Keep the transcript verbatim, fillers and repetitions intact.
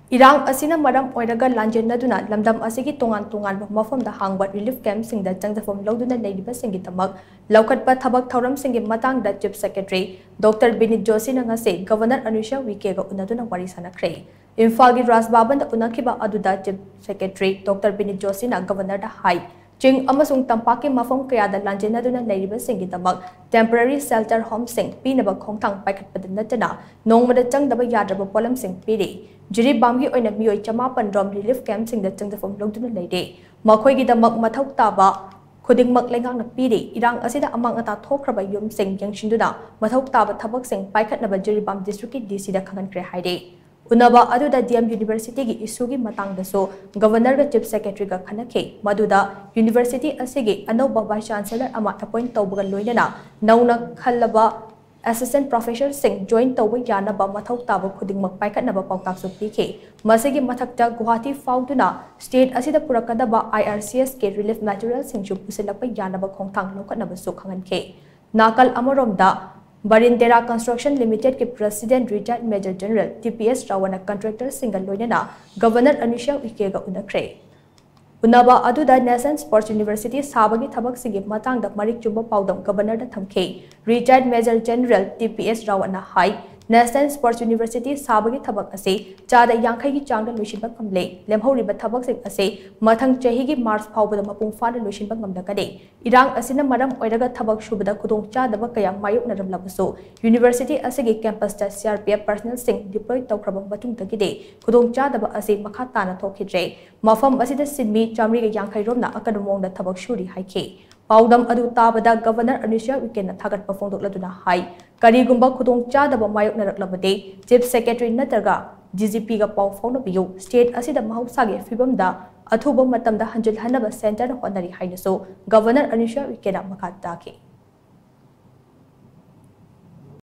Irang asina maram oiraga lanjennaduna lamdam asigi tongan tonganba mapham hangba relief camp sing da changjapham louduna Leiriba singi damak loukhatpa thabak thouram singi Matangda Chief Secretary Doctor Vineet Joshi na Ngasi Governor Anusuiya Uikey ga unnaduna wari shanakhre. Imphal gi Rajbaban da Unakhre aduda Chief Secretary Doctor Vineet Joshi na Governor da hai Ching amasung tampaki mapham kaya da lanjennaduna Leiriba singi damak temporary shelter home sing pinaba khongthang paikhatpada natana nongmada changdaba yadraba polam sing piri jiri bamgi oina mioi chamapan rom relief camp sing da changjapham louduna leide makhoi gi damak mathau taba khudingmak lengang na piri irang asida amang ata thokraba yum sing yangshinduna mathau taba thabak sing paikhatnaba jiri bam district ki D C da khangankre haide Unaba aduda D M University gi isugi matangda so Governor ga Chief Secretary ga khanakhe maduda University asigi anoba Vice Chancellor ama appoint tawbaga loinana nauna khallaba Assistant Professor sing join tawba yanaba mathau taba khudingmak paikhatnaba pautak su pikhe masigi mathakta Guwahati fauduna state asida purakadaba I R C S ke relief material sing chu pusilakpa yanaba khongthang lokatnaba su khangankhe nakal amoromda Barindera Construction Limited के President Retired Major General T P S Rawana Contractor Single Loinana Governor Anusuiya Uikey ga Unakhre. Unaba aduda National Sports University sabagi thabak singi Matangda marik chumba paudam Governor da thamke Retired Major General T P S Rawana hai National Sports University sabagi thabak ase chada yankhai gi changda loishinba kamle lemhoriba thabak sing ase mathang chahi gi March phawbada mapung fana loishinba ngamda kade irang asina maram oiraga thabak shubada khudong chadaba kaya mayuk naram labaso University asigi campus ta C R P F personnel sing deploy tawkraba matung tagide khudong chadaba ase makha tana thokhidre mapham asida sinmi chamri ga yankhai romna akadumong da thabak shuri haike Paudam adu tabada Governor Anusuiya Uikey na thagat pafongdokladuna hai karigumba khudong chadaba mayok naraklabade Chief Secretary nataga D G P ga pau fauna state asida mahausagi fibamda athuba matamda hanjil hanaba center na honari hainaso Governor Anusuiya Uikey na makha taki